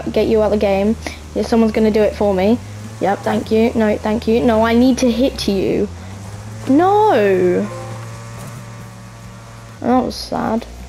get you out the game. Yeah, someone's gonna do it for me. Yep, thank you. No, thank you. No, I need to hit you. No! That was sad.